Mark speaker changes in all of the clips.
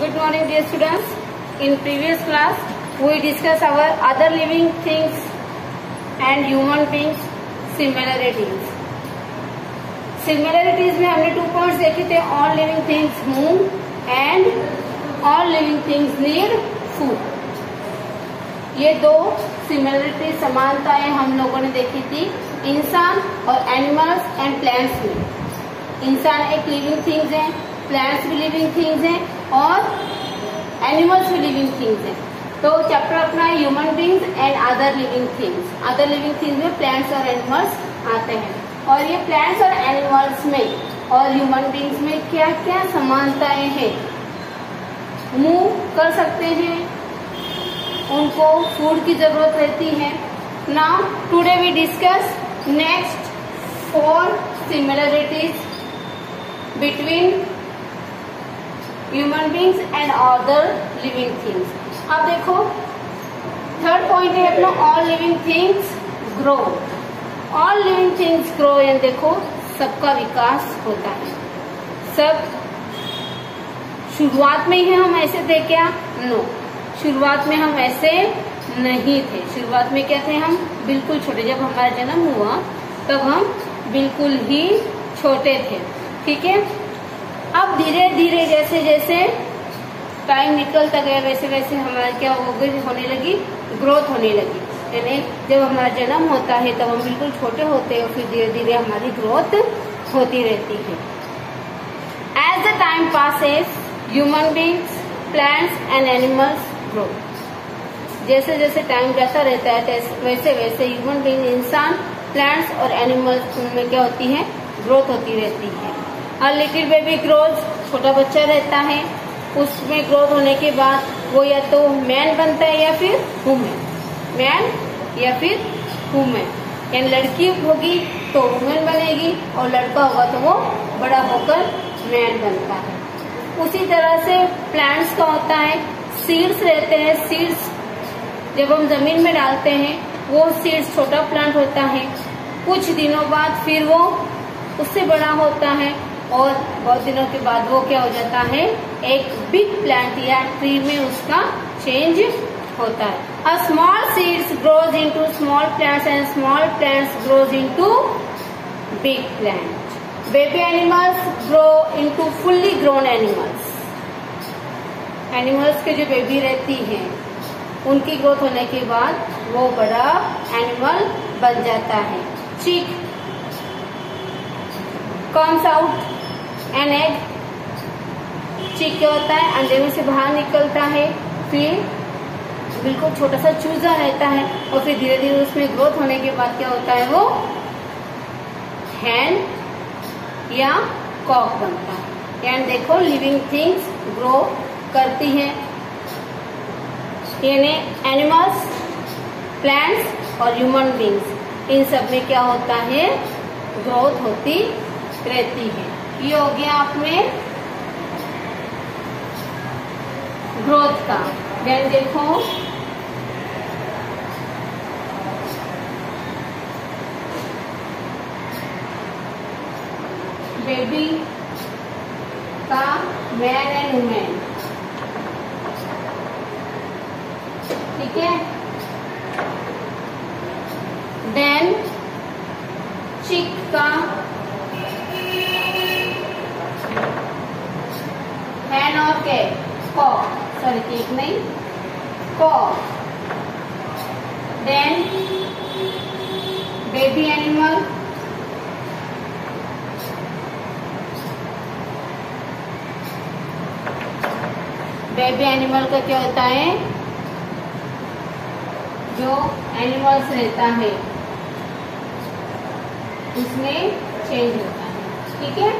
Speaker 1: Good morning, dear students. In previous class, we discussed our other living things and human beings similarities. Similarities में हमने 2 points देखे थे. All living things move and all living things need food. ये 2 similarity समानताएं हम लोगों ने देखी थी इंसान और एनिमल्स एंड प्लांट्स में. इंसान एक लिविंग थिंग्स है, प्लांट्स भी लिविंग थिंग्स हैं और एनिमल्स भी लिविंग थिंग्स हैं. तो चैप्टर अपना human beings and other living things. Other living things में प्लांट्स और एनिमल्स आते हैं. और ये प्लांट्स और एनिमल्स में और ह्यूमन बींग्स में क्या क्या समानताएं हैं. मूव कर सकते हैं, उनको फूड की जरूरत रहती है. Now today we discuss next 4 similarities between human beings and other living things. अब देखो थर्ड पॉइंट है अपना all living things grow. All living things grow and देखो सबका विकास होता है. सब शुरुआत में ही हम ऐसे थे क्या? नो, शुरुआत में हम ऐसे नहीं थे. शुरुआत में क्या थे हम? बिल्कुल छोटे. जब हमारा जन्म हुआ तब हम बिल्कुल ही छोटे थे. ठीक है. अब धीरे धीरे जैसे जैसे टाइम निकलता गया वैसे वैसे हमारा क्या होने लगी? ग्रोथ होने लगी. यानी जब हमारा जन्म होता है तब हम बिल्कुल छोटे होते हैं और फिर धीरे धीरे हमारी ग्रोथ होती रहती है. As the time passes human beings, plants and animals grow. जैसे जैसे टाइम जाता रहता है वैसे वैसे ह्यूमन बींग, इंसान, प्लांट्स और एनिमल्स उनमें क्या होती है? ग्रोथ होती रहती है. अ लिटिल बेबी ग्रोज, छोटा बच्चा रहता है, उसमें ग्रोथ होने के बाद वो या तो मैन बनता है या फिर वुमेन. मैन या फिर वुमेन. यानी लड़की होगी तो वुमेन बनेगी और लड़का होगा तो वो बड़ा होकर मैन बनता है. उसी तरह से प्लांट्स का होता है. सीड्स रहते हैं. सीड्स जब हम जमीन में डालते हैं वो सीड्स छोटा प्लांट होता है. कुछ दिनों बाद फिर वो उससे बड़ा होता है और बहुत दिनों के बाद वो क्या हो जाता है? एक बिग प्लांट या ट्री में उसका चेंज होता है. A small seeds grows into small plants and small plants grows into big plant. Baby animals grow into fully grown animals. Animals के जो बेबी रहती हैं उनकी ग्रोथ होने के बाद वो बड़ा एनिमल बन जाता है. चिक कम्स आउट एन एग. चिक क्या होता है? अंडे में से बाहर निकलता है. फिर बिल्कुल छोटा सा चूजा रहता है और फिर धीरे धीरे उसमें ग्रोथ होने के बाद क्या होता है? वो हैन या कॉक बनता है. यानी देखो लिविंग थिंग्स ग्रो करती हैं. यानी एनिमल्स, प्लांट्स और ह्यूमन बींग्स, इन सब में क्या होता है? ग्रोथ होती रहती है. ये हो गया आपने ग्रोथ का. देन देखो बेबी का मैन एंड वुमेन. ठीक है. देन चिक का हैन और कैट. कॉक, सॉरी केक नहीं, cock. Then baby animal, baby animal का क्या होता है? जो एनिमल्स रहता है उसमें चेंज होता है. ठीक है.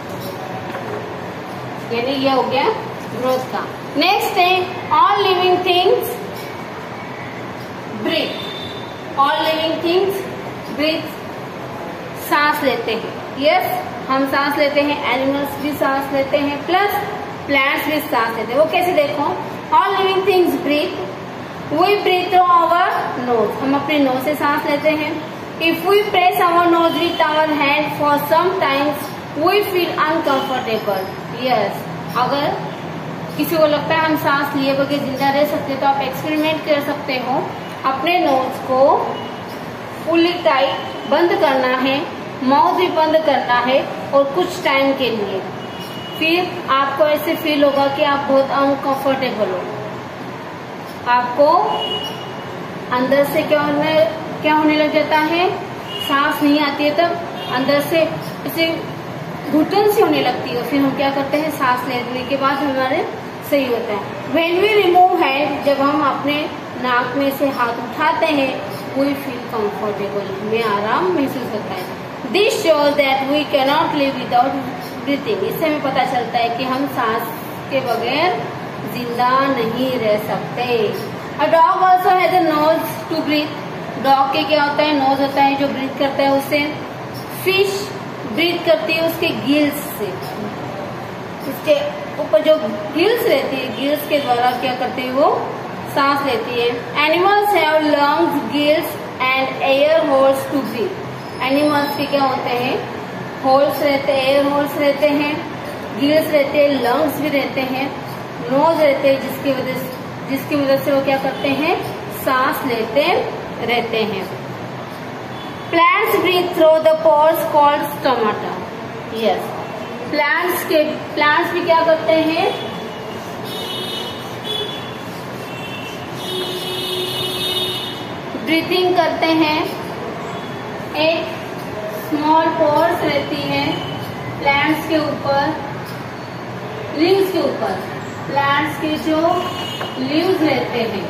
Speaker 1: यानी ये हो गया ग्रोथ का. नेक्स्ट है all living things breathe. All living things breathe. सांस लेते हैं. यस, हम सांस लेते हैं. एनिमल्स भी सांस लेते हैं प्लस प्लांट्स भी सांस लेते हैं. वो कैसे? देखो all living things breathe. We breathe through our nose. हम अपने नोज से सांस लेते हैं. If we press our nose with our hand for some times we feel uncomfortable. Yes, अगर किसी को लगता है हम सांस लिए बगैर जिंदा रह सकते, तो आप एक्सपेरिमेंट कर सकते हो। अपने नोज को फुली टाइट बंद करना है, माउथ भी बंद करना है और कुछ टाइम के लिए। फिर आपको ऐसे फील होगा कि आप बहुत अनकंफर्टेबल हो। आपको अंदर से क्या होने लग जाता है, सांस नहीं आती है, तब अंदर से ऐसे घुटन सी होने लगती है। फिर हम क्या करते हैं, सांस लेने के बाद हमारे सही होता है। व्हेन वी रिमूव हैंड, जब हम अपने नाक में से हाथ उठाते हैं, वी फील कंफर्टेबल, हमें आराम महसूस होता है। This shows that we cannot live without breathing. इससे हमें पता चलता है कि हम सांस के बगैर जिंदा नहीं रह सकते। A dog also has a nose to breathe. Dog के क्या होता है, नोज होता है जो ब्रीथ करता है उससे। फिश ब्रीथ करती है उसके गिल्स से, उसके ऊपर जो गिल्स रहती है, गिल्स के द्वारा क्या करती है, वो सांस लेती है। Animals have lungs, gills and air holes to breathe. Animals के क्या होते हैं, होल्स रहते हैं, एयर होल्स रहते हैं, गिल्स रहते हैं, लंग्स भी रहते हैं, नोज रहते हैं, जिसकी वजह से वो क्या करते हैं, सांस लेते रहते हैं। Plants breathe through the pores called stomata. Yes, plants भी क्या करते हैं, ब्रीथिंग करते हैं। एक स्मॉल पोर्स रहती है प्लांट्स के ऊपर, लीव्स के ऊपर। प्लांट्स के जो लीव्स रहते हैं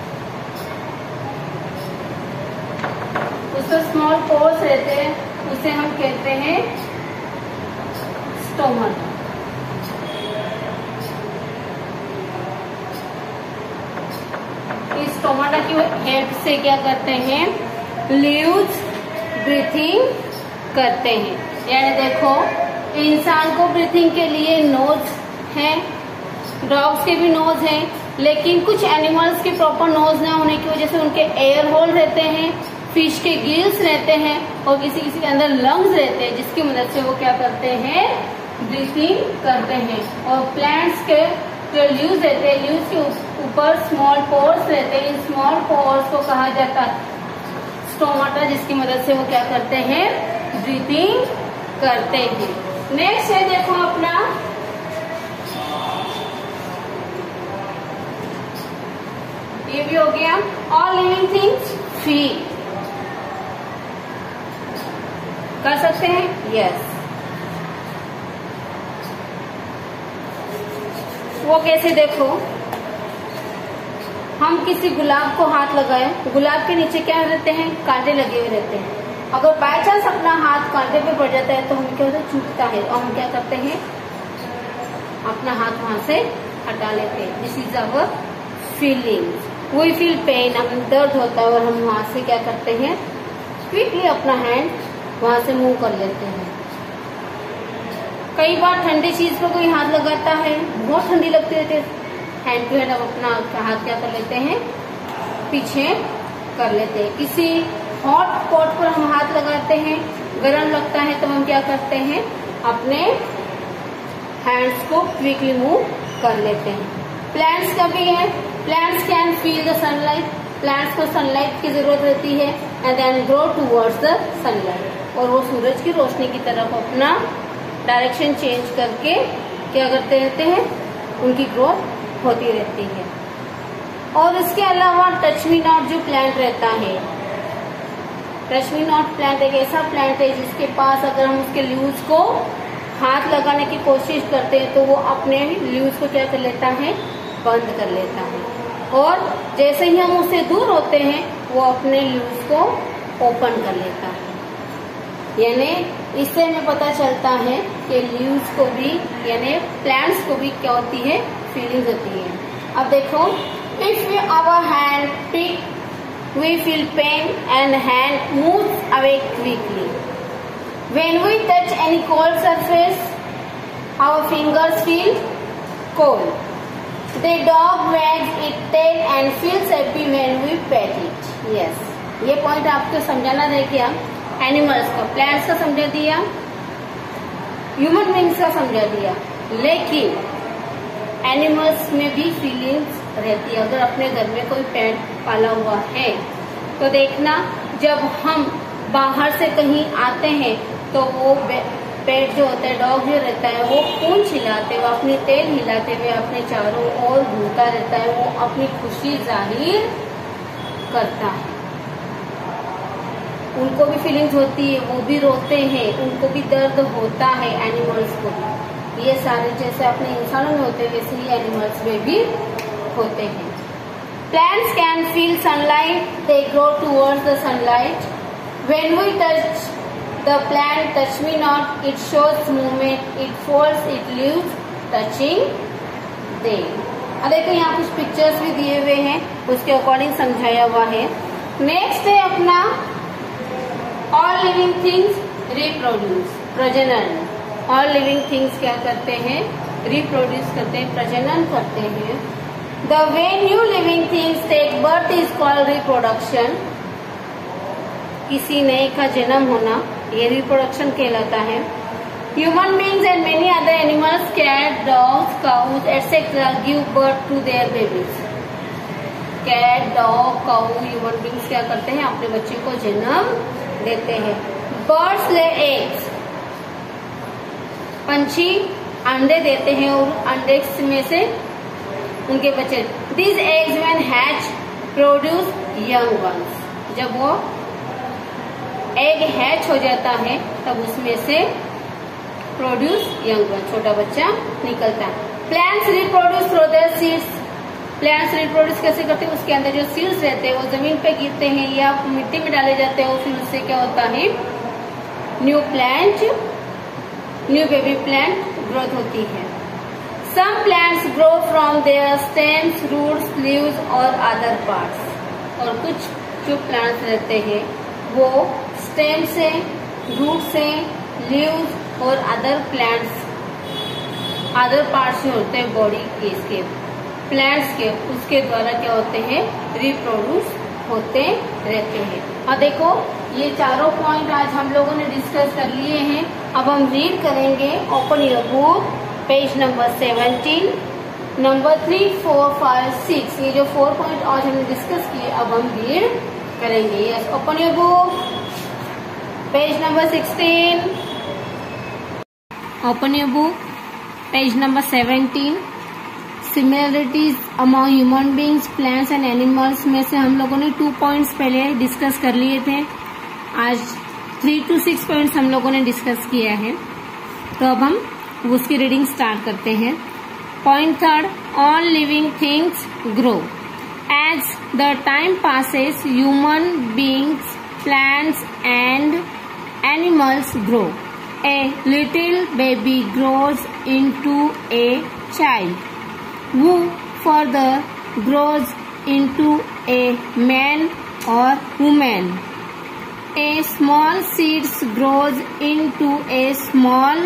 Speaker 1: उसमें स्मॉल पोर्स रहते हैं, उसे हम कहते हैं स्टोमाटा। इस स्टोमाटा की हेल्प से क्या करते हैं, लीव्स ब्रीथिंग करते हैं। यानी देखो, इंसान को ब्रीथिंग के लिए नोज है, डॉग्स के भी नोज है, लेकिन कुछ एनिमल्स के प्रॉपर नोज ना होने की वजह से उनके एयर होल रहते हैं, फिश के गिल्स रहते हैं और किसी किसी के अंदर लंग्स रहते हैं, जिसकी मदद से वो क्या करते हैं, ब्रीथिंग करते हैं। और प्लांट्स के जो लीव्स रहते हैं, लीव्स के ऊपर स्मॉल पोर्स रहते हैं, इन स्मॉल पोर्स को कहा जाता है स्टोमाटा, जिसकी मदद से वो क्या करते हैं, ब्रीथिंग करते हैं। नेक्स्ट है देखो अपना ये भी हो गया, ऑल लिविंग थिंग्स फील। कर सकते हैं, यस। वो कैसे, देखो, हम किसी गुलाब को हाथ लगाए, गुलाब के नीचे क्या रहते हैं, कांटे लगे हुए रहते हैं। अगर बाय चांस अपना हाथ कांटे पे पड़ जाता है तो हम क्या होता है, चुभता है, और हम क्या करते हैं, अपना हाथ वहां से हटा लेते हैं। This is our feelings. We feel pain, हमें दर्द होता है और हम वहां से क्या करते हैं, क्विकली अपना हैंड वहां से मूव कर लेते हैं। कई बार ठंडी चीज पर कोई हाथ लगाता है, बहुत ठंडी लगती रहती है, हैंड टू हैंड अपना हाथ क्या कर लेते हैं, पीछे कर लेते हैं। किसी हॉट पॉट पर हम हाथ लगाते हैं, गर्म लगता है, तो हम क्या करते हैं, अपने हैंड्स को क्विकली मूव कर लेते हैं। प्लांट्स का भी है, plants can feel the sunlight. Plants को सनलाइट की जरूरत रहती है and then grow towards the sunlight, और वो सूरज की रोशनी की तरफ अपना डायरेक्शन चेंज करके क्या करते रहते हैं, उनकी ग्रोथ होती रहती है। और इसके अलावा टच मी नॉट जो प्लांट रहता है, टच मी नॉट प्लांट एक ऐसा प्लांट है जिसके पास अगर हम उसके लीव्स को हाथ लगाने की कोशिश करते हैं तो वो अपने लीव्स को क्या कर लेता है, बंद कर लेता है, और जैसे ही हम उससे दूर होते हैं वो अपने लीव्स को ओपन कर लेता है। यानी इससे हमें पता चलता है कि लीव्स को भी, यानी प्लांट्स को भी क्या होती है, फीलिंग्स होती है। अब देखो, if our hand pick we feel pain and hand moves away quickly. When we touch any cold surface, our fingers feel cold. The dog wags its tail and feels happy when we pet it. Yes, ये point आपको समझाना रह गया। Animals का, plants का समझा दिया, human beings का समझा दिया, लेकिन एनिमल्स में भी फीलिंग्स रहती है। अगर अपने घर में कोई पेट पाला हुआ है तो देखना, जब हम बाहर से कहीं आते हैं तो वो पेट जो होता है, डॉग जो रहता है, वो पूंछ हिलाते हुए, अपनी टेल हिलाते हुए अपने चारों ओर घूमता रहता है। वो अपनी खुशी जाहिर करता है। उनको भी फीलिंग्स होती है, वो भी रोते हैं, उनको भी दर्द होता है, एनिमल्स को भी। ये सारे जैसे अपने इंसानों में होते हैं वैसे ही एनिमल्स में भी होते हैं। Plants can feel sunlight, they grow towards the sunlight. When we touch the plant, touch me not, it shows movement, it folds its leaves, touching them. अब देखो यहाँ कुछ पिक्चर्स भी दिए हुए हैं, उसके अकॉर्डिंग समझाया हुआ है। नेक्स्ट है अपना ऑल लिविंग थिंग्स रिप्रोड्यूस, प्रजनन। ऑल लिविंग थिंग्स क्या करते हैं? रिप्रोड्यूस करते हैं, प्रजनन करते हैं। The way new living things take birth is called reproduction. किसी नए का जन्म होना ये रिप्रोडक्शन कहलाता है। Human beings and many other animals, cat, dogs, cows, etc. give birth to their babies. Cat, dog, cow, human beings क्या करते हैं? अपने बच्चे को जन्म देते हैं। Birds lay eggs. पंछी अंडे देते हैं और अंडे में से उनके बच्चे। These eggs when hatch produce young ones. जब वो एग हैच हो जाता है तब उसमें से प्रोड्यूस यंग वन, छोटा बच्चा निकलता है। Plants reproduce through their seeds. Plants reproduce कैसे करते हैं? उसके अंदर जो सीड्स रहते हैं वो जमीन पे गिरते हैं या मिट्टी में डाले जाते हैं और फिर उससे क्या होता है? New plant, new baby plant growth होती है। Some plants grow from their stems, roots, leaves और other parts। और कुछ जो प्लांट्स रहते हैं वो स्टेम से, रूट से, लीव्स और अदर प्लांट्स, अदर पार्ट्स जो होते हैं बॉडी के, इसके प्लांट्स के, उसके द्वारा क्या होते हैं? रिप्रोड्यूस होते रहते हैं। और देखो ये चारों पॉइंट आज हम लोगों ने डिस्कस कर लिए हैं। अब हम रीड करेंगे। Open your book, page number 17, number 3, 4, 5, 6। ये जो 4 पॉइंट आज हमने डिस्कस किए अब हम रीड करेंगे। Yes, open your book, page number 16, open your book, page number 17। Similarities among human beings, plants and animals में से हम लोगों ने 2 पॉइंट्स पहले डिस्कस कर लिए थे। आज 3 to 6 पॉइंट्स हम लोगों ने डिस्कस किया है। तो अब हम उसकी रीडिंग स्टार्ट करते हैं। Point 3, all living things grow. As the time passes human beings, plants and animals grow. A little baby grows into a child, who further grows into a man or woman. A small seed grows into a small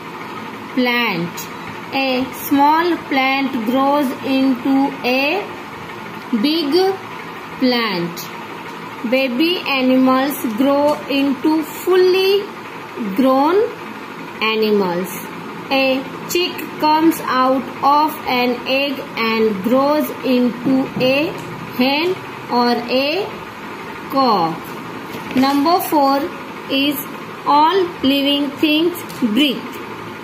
Speaker 1: plant. A small plant grows into a big plant. Baby animals grow into fully grown animals. A chick comes out of an egg and grows into a hen or a cock. Number 4 is all living things breathe.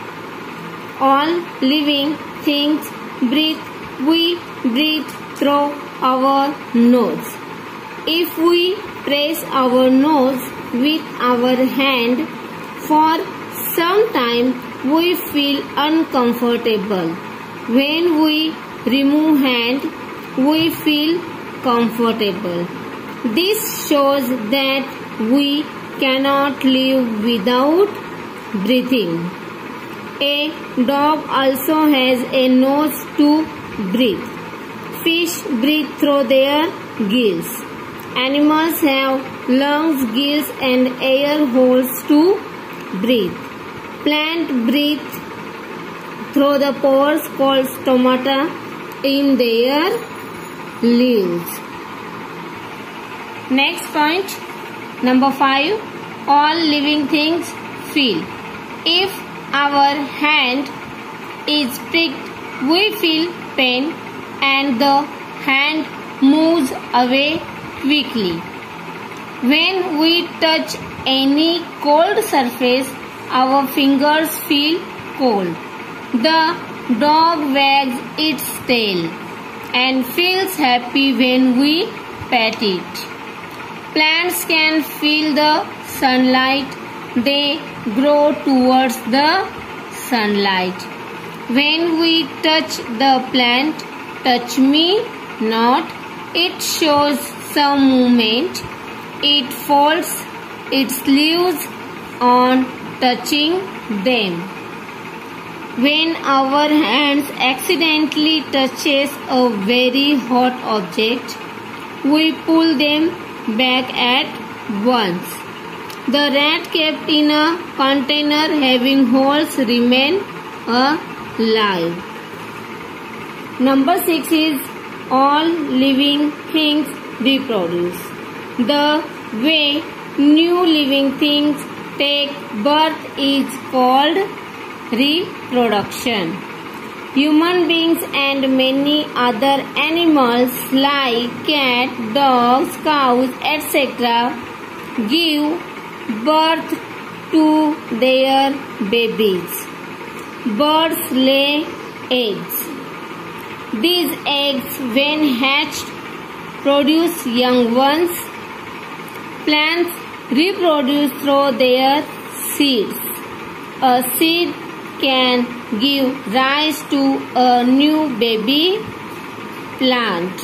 Speaker 1: All living things breathe. We breathe through our nose. If we press our nose with our hand for some time, we feel uncomfortable. When we remove hand, we feel comfortable. This shows that we cannot live without breathing. A dog also has a nose to breathe. Fish breathe through their gills. Animals have lungs, gills and air holes to breathe. Plant breathe through the pores called stomata in their leaves. Next point, number 5, all living things feel. If our hand is pricked we feel pain and the hand moves away quickly. When we touch any cold surface, our fingers feel cold. The dog wags its tail and feels happy when we pet it. Plants can feel the sunlight. They grow towards the sunlight. When we touch the plant, touch me not, it shows some movement. It folds its leaves on touching them. When our hands accidentally touches a very hot object, we pull them back at once. The rat kept in a container having holes remain alive. Number 6 is all living things reproduce. The way new living things take birth is called reproduction. Human beings and many other animals like cat, dogs, cows, etc. give birth to their babies. Birds lay eggs. These eggs, when hatched, produce young ones. Plants reproduce through their seeds. A seed can give rise to a new baby plant.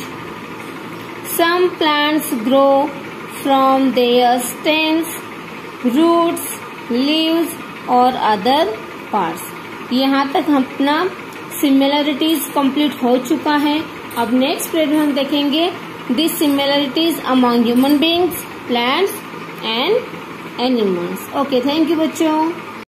Speaker 1: Some plants grow from their stems, roots, leaves or other parts. यहाँ तक अपना similarities complete हो चुका है. अब next period में हम देखेंगे this similarities among human beings, plants and animals. Okay, thank you बच्चों.